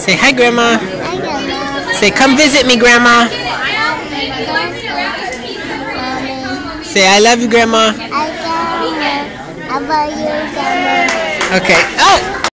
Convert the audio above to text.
Say hi, Grandma. Hi, Grandma. Say, come visit me, Grandma. Say, I love you, Grandma. I love you, Grandma. Okay. Oh!